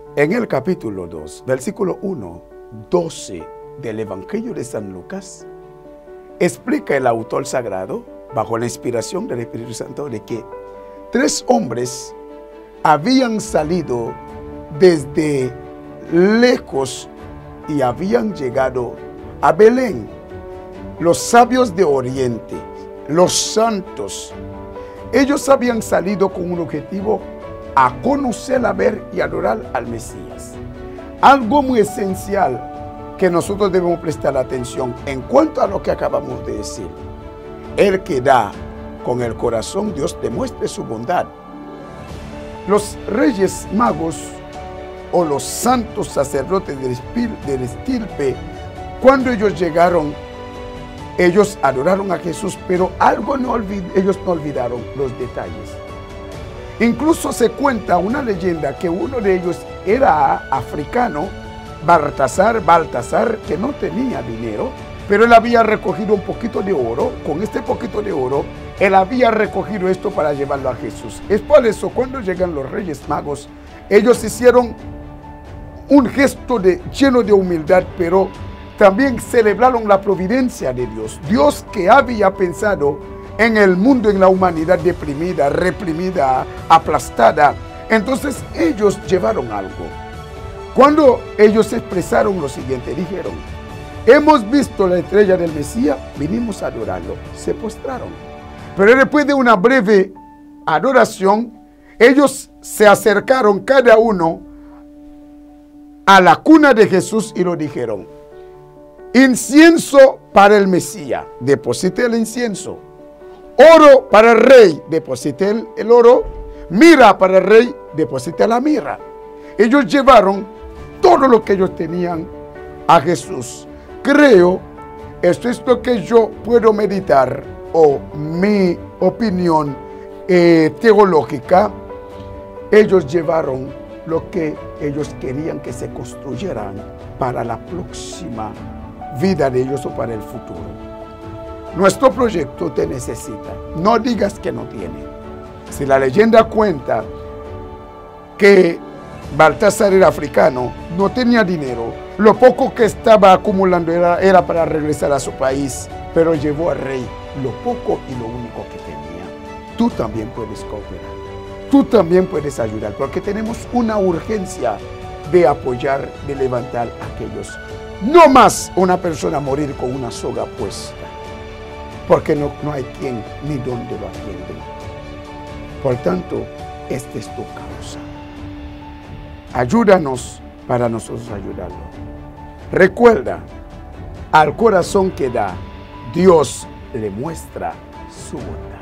En el capítulo 2, versículo 1, 12 del Evangelio de San Lucas, explica el autor sagrado, bajo la inspiración del Espíritu Santo, de que 3 hombres habían salido desde lejos y habían llegado a Belén. Los sabios de Oriente, los santos, ellos habían salido con un objetivo: a conocer, a ver y adorar al Mesías. Algo muy esencial que nosotros debemos prestar atención en cuanto a lo que acabamos de decir. El que da con el corazón, Dios demuestre su bondad. Los reyes magos o los santos sacerdotes del estirpe, cuando ellos llegaron, ellos adoraron a Jesús, pero ellos no olvidaron los detalles. Incluso se cuenta una leyenda que uno de ellos era africano, Baltasar, que no tenía dinero, pero él había recogido un poquito de oro. Con este poquito de oro, él había recogido esto para llevarlo a Jesús. Es por eso, cuando llegan los Reyes Magos, ellos hicieron un gesto lleno de humildad, pero también celebraron la providencia de Dios. Dios, que había pensado en el mundo, en la humanidad deprimida, reprimida, aplastada. Entonces ellos llevaron algo. Cuando ellos expresaron lo siguiente, dijeron: hemos visto la estrella del Mesías, vinimos a adorarlo. Se postraron. Pero después de una breve adoración, ellos se acercaron cada uno a la cuna de Jesús y lo dijeron: incienso para el Mesías, deposite el incienso. Oro para el rey, deposite el oro. Mirra para el rey, deposite la mirra. Ellos llevaron todo lo que ellos tenían a Jesús. Creo, esto es lo que yo puedo meditar, o mi opinión teológica. Ellos llevaron lo que ellos querían que se construyeran para la próxima vida de ellos o para el futuro. Nuestro proyecto te necesita. No digas que no tiene. Si la leyenda cuenta que Baltasar era africano, no tenía dinero, lo poco que estaba acumulando era para regresar a su país, pero llevó al rey lo poco y lo único que tenía. Tú también puedes cooperar. Tú también puedes ayudar, porque tenemos una urgencia de apoyar, de levantar a aquellos. No más una persona morir con una soga puesta, porque no hay quien ni dónde lo atiende. Por tanto, esta es tu causa. Ayúdanos para nosotros ayudarlo. Recuerda, al corazón que da, Dios le muestra su bondad.